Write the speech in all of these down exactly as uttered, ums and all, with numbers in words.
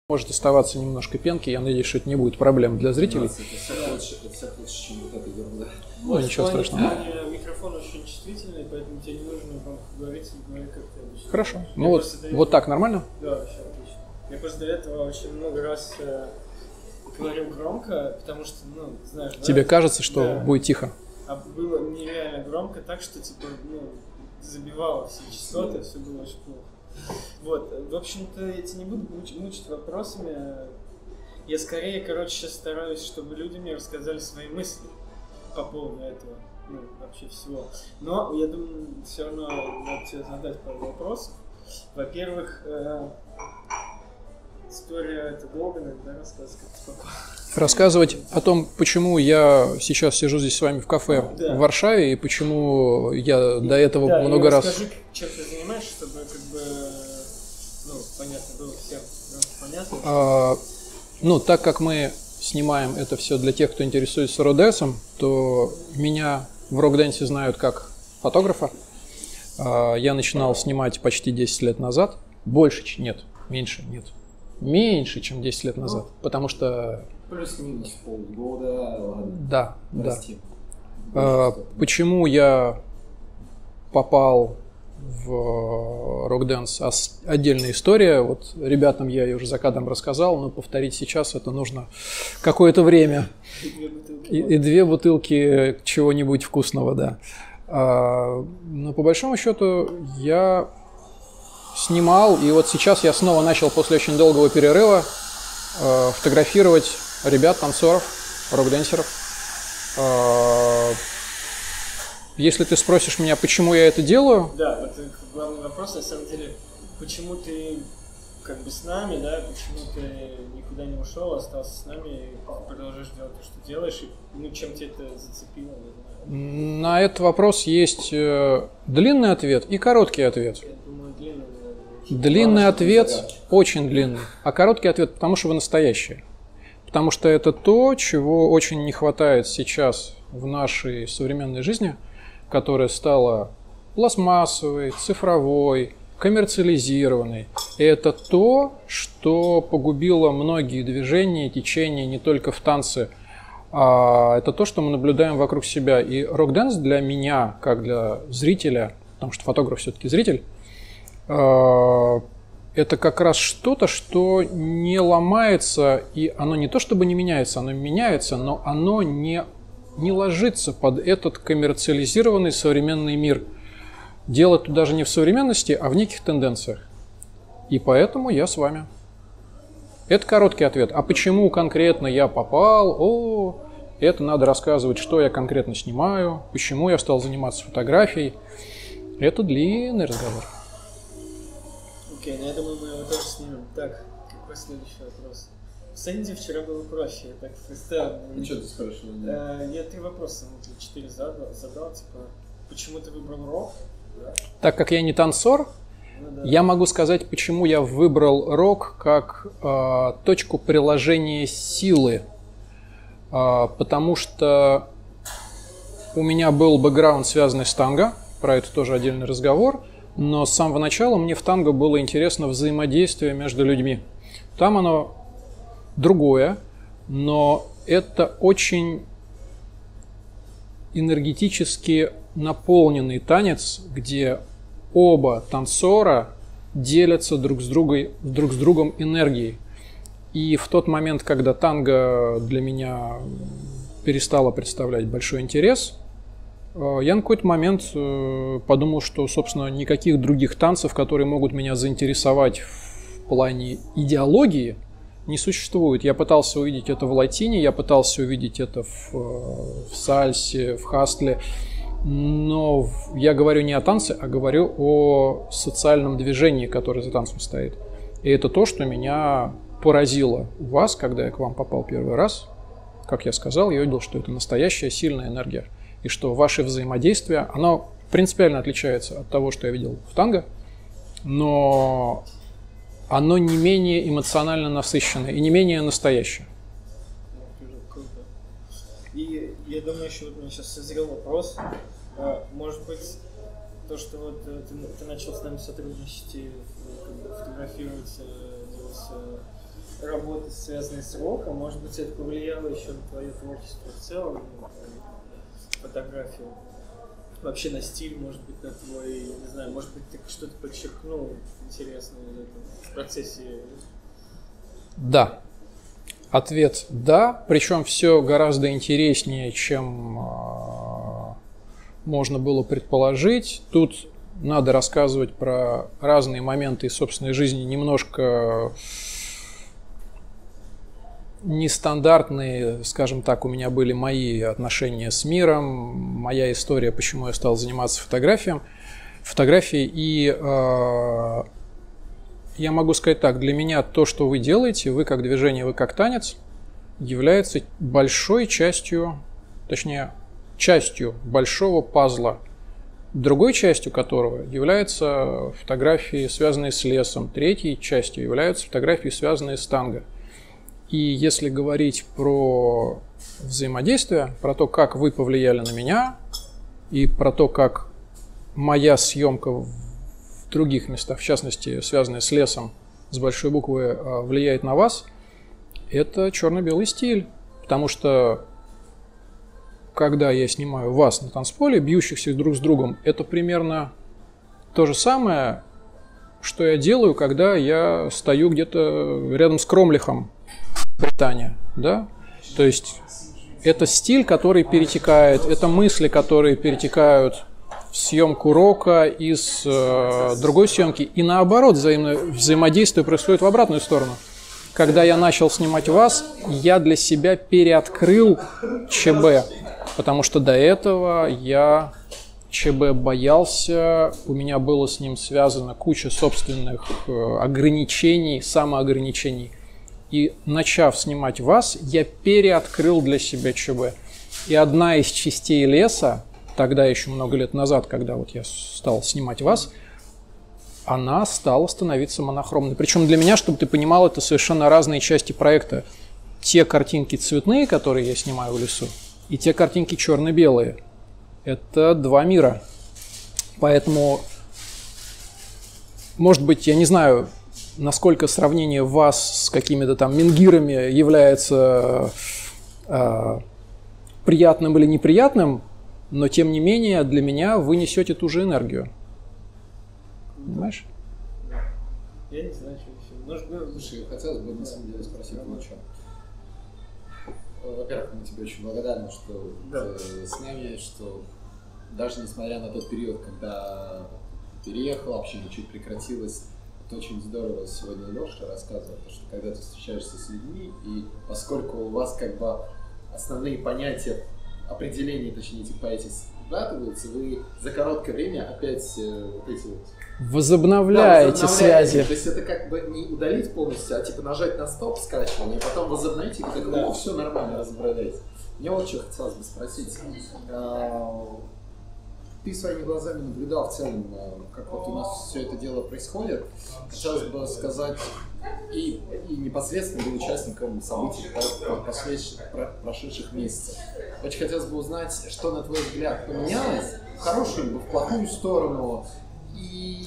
Может оставаться немножко пенки, я надеюсь, что это не будет проблем для зрителей. Это всяко лучше, это всяко лучше, чем вот эта ерунда. Ну, вот, ничего страшного. Микрофон очень чувствительный, поэтому тебе не нужно громко говорить, говори как ты обычно. Хорошо. Я Ну вот, этого... вот так нормально? Да, вообще отлично. Я просто до этого очень много раз э, говорил громко, потому что, ну, знаешь, Тебе да? кажется, что да. будет тихо? А было нереально громко, так что, типа, ну, забивало все частоты, все было очень плохо. Вот, в общем-то, я тебя не буду муч- мучить вопросами. Я скорее, короче, сейчас стараюсь, чтобы люди мне рассказали свои мысли по поводу этого, ну, вообще всего. Но я думаю, все равно надо тебе задать пару вопросов. Во-первых, э, история это долго, да, рассказывать, как ты попал. Рассказывать о том, почему я сейчас сижу здесь с вами в кафе да. в Варшаве и почему я до этого да, много и раз... Расскажи, чем ты занимаешься, чтобы как бы, ну, понятно было всем, понятно? А, ну, так как мы снимаем это все для тех, кто интересуется рок-дэнсом, то меня в рок-дэнсе знают как фотографа. А, я начинал снимать почти десять лет назад. Больше, нет, меньше, нет. Меньше, чем десять лет назад, ну, потому что... Плюс-минус полгода, ладно. Да, Расти. да. А, почему я попал в рок-дэнс? Отдельная история. Вот ребятам я ее уже за кадром рассказал, но повторить сейчас это нужно какое-то время. И две бутылки, и, и две бутылки чего-нибудь вкусного, да. А, но по большому счету я снимал, и вот сейчас я снова начал после очень долгого перерыва э, фотографировать ребят, танцоров, рок-дэнсеров. Э, если ты спросишь меня, почему я это делаю... Да, вот главный вопрос, на самом деле, почему ты как бы с нами, да, почему ты никуда не ушел, остался с нами и продолжаешь делать то, что делаешь, и ну, чем тебя это зацепило, не знаю. На этот вопрос есть э, длинный ответ и короткий ответ. Я думаю, длинный. Длинный Главное, ответ, очень длинный, а короткий ответ, потому что вы настоящие. Потому что это то, чего очень не хватает сейчас в нашей современной жизни, которая стала пластмассовой, цифровой, коммерциализированной. И это то, что погубило многие движения, течения не только в танце, а это то, что мы наблюдаем вокруг себя. И рок-дэнс для меня, как для зрителя, потому что фотограф все-таки зритель, это как раз что-то, что не ломается, и оно не то чтобы не меняется, оно меняется, но оно не, не ложится под этот коммерциализированный современный мир. Дело тут даже не в современности, а в неких тенденциях. И поэтому я с вами. Это короткий ответ. А почему конкретно я попал? О, это надо рассказывать, что я конкретно снимаю, почему я стал заниматься фотографией. Это длинный разговор. Окей, ну я думаю, мы его тоже снимем. Так, какой следующий вопрос? В Сэнди вчера было проще, я так представил. Ну что ты спрашивал? Да? Я три вопроса, ну, четыре задал, задал, типа, почему ты выбрал рок? Да? Так как я не танцор, ну, да. Я могу сказать, почему я выбрал рок как э, точку приложения силы. Э, потому что у меня был бэкграунд, связанный с танго, про это тоже отдельный разговор. Но с самого начала мне в танго было интересно взаимодействие между людьми. Там оно другое, но это очень энергетически наполненный танец, где оба танцора делятся друг с другом, друг с другом энергией. И в тот момент, когда танго для меня перестало представлять большой интерес, я на какой-то момент подумал, что, собственно, никаких других танцев, которые могут меня заинтересовать в плане идеологии, не существует. Я пытался увидеть это в латине, я пытался увидеть это в, в сальсе, в хастле, но я говорю не о танце, а говорю о социальном движении, которое за танцем стоит. И это то, что меня поразило у вас, когда я к вам попал первый раз. Как я сказал, я увидел, что это настоящая сильная энергия. И что ваше взаимодействие, оно принципиально отличается от того, что я видел в танго, но оно не менее эмоционально насыщенное и не менее настоящее. Круто. И я думаю, еще вот у меня сейчас созрел вопрос. Может быть, то, что вот ты, ты начал с нами сотрудничать и фотографировать, делать работы, связанные с роком, может быть, это повлияло еще на твое творчество в целом, на твою фотографию, вообще на стиль, может быть, на твой, не знаю, может быть, ты что-то подчеркнул интересное в, этом, в процессе? Да. Ответ «да», причем все гораздо интереснее, чем э, можно было предположить. Тут надо рассказывать про разные моменты из собственной жизни, немножко нестандартные, скажем так, у меня были мои отношения с миром, моя история, почему я стал заниматься фотографией. фотографией и э, я могу сказать так, для меня то, что вы делаете, вы как движение, вы как танец, является большой частью, точнее, частью большого пазла, другой частью которого являются фотографии, связанные с лесом, третьей частью являются фотографии, связанные с танго. И если говорить про взаимодействие, про то, как вы повлияли на меня, и про то, как моя съемка в других местах, в частности, связанная с лесом, с большой буквы, влияет на вас, это черно-белый стиль. Потому что, когда я снимаю вас на танцполе, бьющихся друг с другом, это примерно то же самое, что я делаю, когда я стою где-то рядом с Кромлихом, Британия, да? То есть это стиль, который перетекает, это мысли, которые перетекают в съемку рока из э, другой съемки. И наоборот, взаимно, взаимодействие происходит в обратную сторону. Когда я начал снимать вас, я для себя переоткрыл ЧБ, потому что до этого я ЧБ боялся, у меня было с ним связано куча собственных э, ограничений, самоограничений. И начав снимать вас, я переоткрыл для себя ЧБ. И одна из частей леса, тогда еще много лет назад, когда вот я стал снимать вас, она стала становиться монохромной. Причем для меня, чтобы ты понимал, это совершенно разные части проекта. Те картинки цветные, которые я снимаю в лесу, и те картинки черно-белые. Это два мира. Поэтому, может быть, я не знаю, насколько сравнение вас с какими-то там менгирами является э, приятным или неприятным, но тем не менее для меня вы несете ту же энергию. Понимаешь? Я не знаю, что еще. Может быть, слушай, хотелось бы на самом деле спросить вот о чем. Во-первых, мы тебе очень благодарны, что да. ты с нами, что даже несмотря на тот период, когда переехал, общение чуть прекратилось, это очень здорово сегодня Леша рассказывал, что когда ты встречаешься с людьми, и поскольку у вас как бы основные понятия, определения, точнее, этих понятий сглатываются, вы за короткое время опять э, вот эти вот... Возобновляете да, связи. То есть это как бы не удалить полностью, а типа нажать на стоп скачивание, и потом возобновить, и как да. все нормально разобрались. Мне вот что хотелось бы спросить. Ты своими глазами наблюдал в целом, как вот у нас все это дело происходит. Хотелось бы сказать, и, и непосредственно был участником событий прошедших месяцев. Очень хотелось бы узнать, что, на твой взгляд, поменялось, в хорошую либо в плохую сторону. И,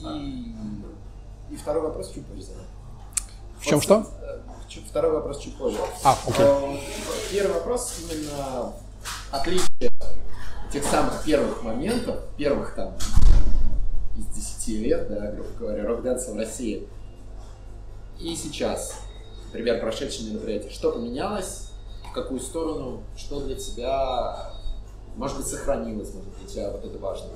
и второй вопрос чуть позже задам. В чем что? Второй вопрос чуть позже. А, окей. Первый вопрос именно отличие тех самых первых моментов, первых там из десяти лет, да, грубо говоря, рок-дэнса в России. И сейчас, например, прошедшие мероприятия. Что поменялось, в какую сторону, что для тебя, может быть, сохранилось, может быть, для тебя вот это важно.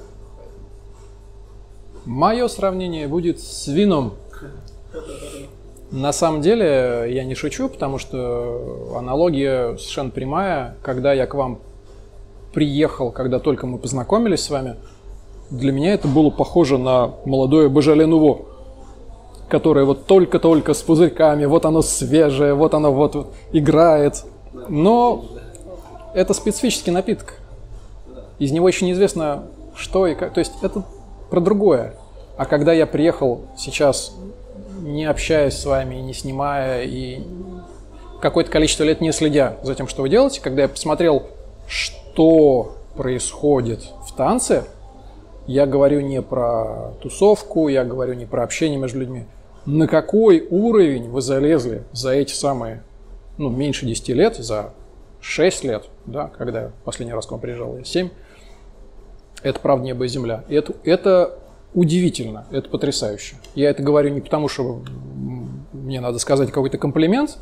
Мое сравнение будет с вином. На самом деле я не шучу, потому что аналогия совершенно прямая. Когда я к вам приехал, когда только мы познакомились с вами, для меня это было похоже на молодое Божоле Нуво, которое вот только-только с пузырьками, вот оно свежее, вот оно вот, вот играет. Но это специфический напиток. Из него еще неизвестно, что и как. То есть это про другое. А когда я приехал сейчас, не общаясь с вами, не снимая и какое-то количество лет не следя за тем, что вы делаете, когда я посмотрел, что происходит в танце, я говорю не про тусовку, я говорю не про общение между людьми, на какой уровень вы залезли за эти самые, ну, меньше десяти лет, за шесть лет, да, когда последний раз к вам приезжал, я семь, это правда небо и земля. И это, это удивительно, это потрясающе. Я это говорю не потому, что мне надо сказать какой-то комплимент.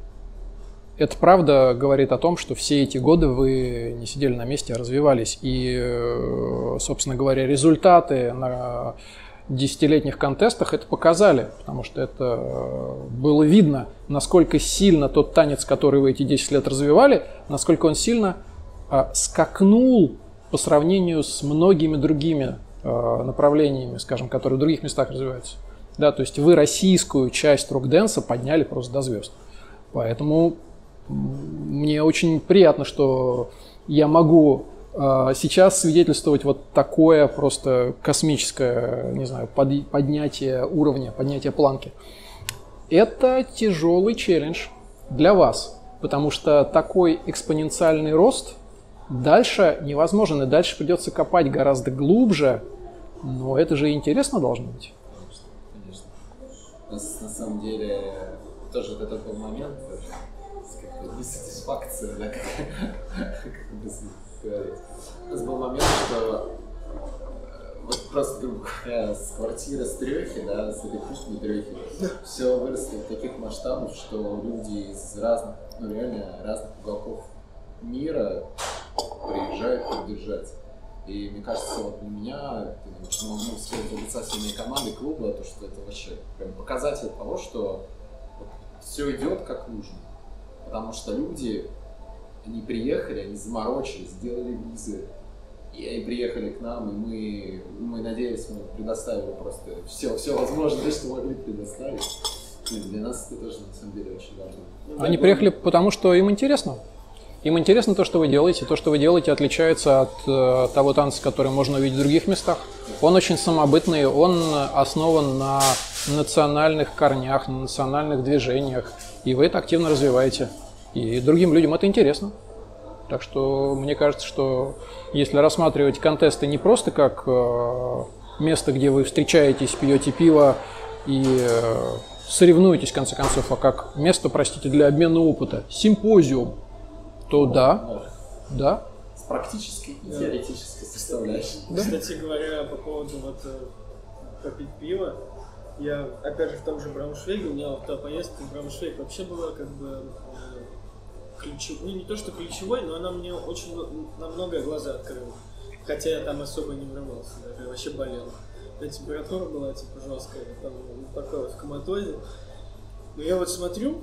Это правда говорит о том, что все эти годы вы не сидели на месте, а развивались. И, собственно говоря, результаты на десятилетних контестах это показали, потому что это было видно, насколько сильно тот танец, который вы эти десять лет развивали, насколько он сильно скакнул по сравнению с многими другими направлениями, скажем, которые в других местах развиваются. Да, то есть вы российскую часть рок-дэнса подняли просто до звезд. Поэтому мне очень приятно, что я могу э, сейчас свидетельствовать вот такое просто космическое, не знаю, под, поднятие уровня, поднятие планки. Это тяжелый челлендж для вас, потому что такой экспоненциальный рост дальше невозможен, и дальше придется копать гораздо глубже, но это же интересно должно быть. Конечно, конечно. На, на самом деле, тоже вот этот был момент, дисатисфакция, да, как, как бы говорить. У нас был момент, что вот просто, грубо говоря, с квартиры с трёхи, да, с этой кухни трёхи, все выросло в таких масштабах, что люди из разных, ну реально разных уголков мира приезжают поддержать. И мне кажется, вот для меня, почему мы все это лица сильной команды клуба, то что это вообще прям показатель того, что вот все идет как нужно. Потому что люди, они приехали, они заморочились, сделали визы, и они приехали к нам, и мы, мы надеюсь, мы предоставили просто все, все возможное, что могли предоставить. И для нас это тоже на самом деле очень важно. Они приехали потому, что им интересно. Им интересно то, что вы делаете. То, что вы делаете, отличается от э, того танца, который можно увидеть в других местах. Он очень самобытный, он основан на национальных корнях, на национальных движениях. И вы это активно развиваете. И другим людям это интересно. Так что мне кажется, что если рассматривать контесты не просто как э, место, где вы встречаетесь, пьете пиво и э, соревнуетесь, в конце концов, а как место, простите, для обмена опыта, симпозиум, то да, да. С практической и теоретической составляющей. Да. Кстати говоря, по поводу вот попить пиво, я, опять же, в том же Брауншвейге, у меня вот та поездка в Брауншвейг вообще была как бы ключевой, ну не то что ключевой, но она мне очень на многое глаза открыла. Хотя я там особо не врывался, даже вообще болел. Да, температура была типа жесткая, там такое в коматозе. Но я вот смотрю,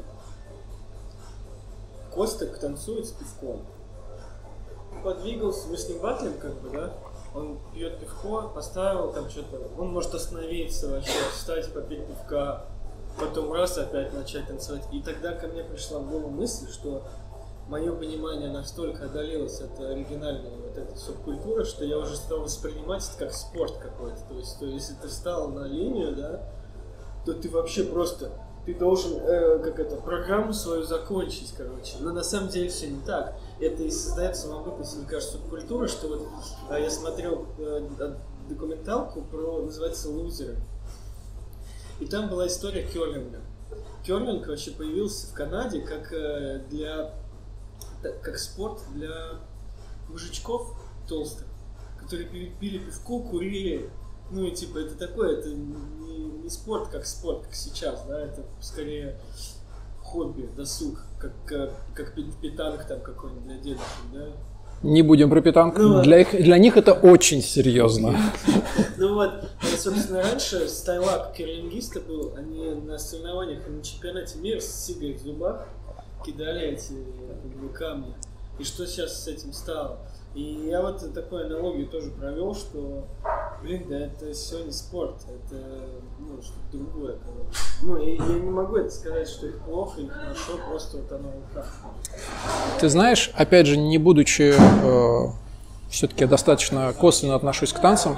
Костик танцует с пивком. Подвигался, мы с ним батлим, как бы, да? Он пьет пивко, поставил там что-то, он может остановиться вообще, встать, попить пивка, потом раз опять начать танцевать. И тогда ко мне пришла в голову мысль, что мое понимание настолько отдалилось от оригинальной вот этой субкультуры, что я уже стал воспринимать это как спорт какой-то. То есть, то, если ты встал на линию, да, то ты вообще просто, ты должен, э, как это, программу свою закончить, короче. Но на самом деле все не так. Это и создает самобытность, мне кажется, субкультуры, что вот э, я смотрел э, документалку про, называется «Лузеры». И там была история кёрлинга. Кёрлинг вообще появился в Канаде как э, для, как спорт для мужичков толстых, которые пили пивко, курили. Ну и типа это такое, это не, не спорт как спорт, как сейчас, да, это скорее хобби, досуг, как, как, как питанг там какой-нибудь для дедушек, да. Не будем про питанг, ну, для, их, для них это очень серьезно. Ну вот, собственно, раньше стайлак керлингиста был, они на соревнованиях, на чемпионате мира с сигарой в зубах кидали эти камни. И что сейчас с этим стало? И я вот такую аналогию тоже провел, что, блин, да это все не спорт, это ну, что-то другое. Ну, и я не могу это сказать, что их плохо или хорошо, просто вот оно вот так. Ты знаешь, опять же, не будучи э, все-таки достаточно косвенно отношусь к танцам,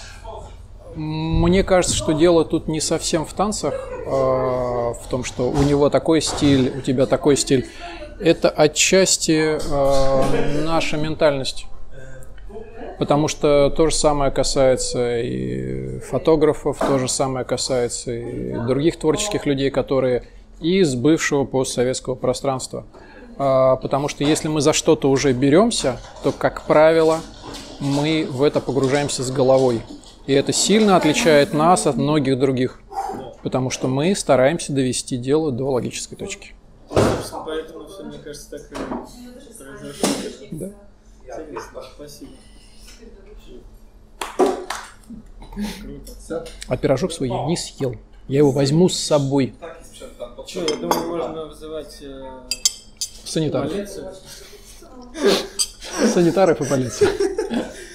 мне кажется, что дело тут не совсем в танцах, э, в том, что у него такой стиль, у тебя такой стиль. Это отчасти э, наша ментальность. Потому что то же самое касается и фотографов, то же самое касается и других творческих людей, которые из бывшего постсоветского пространства. Потому что если мы за что-то уже беремся, то, как правило, мы в это погружаемся с головой. И это сильно отличает нас от многих других, потому что мы стараемся довести дело до логической точки. Поэтому все, мне кажется, так и произошло. Да. Интересно, спасибо. Все? А пирожок свой я не съел. Я его возьму с собой. Че, я думаю, можно вызывать э, Санитаров. полицию. Санитаров и полицию.